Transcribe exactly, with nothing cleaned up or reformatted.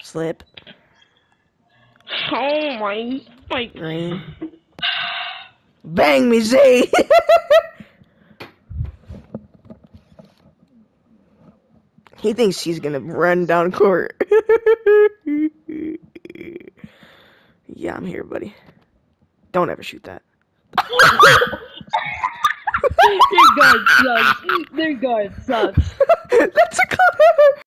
Slip. Oh my, my. Green. Bang me, Z! He thinks she's gonna run down court. Yeah, I'm here, buddy. Don't ever shoot that. Their guard sucks. Their guard sucks. That's a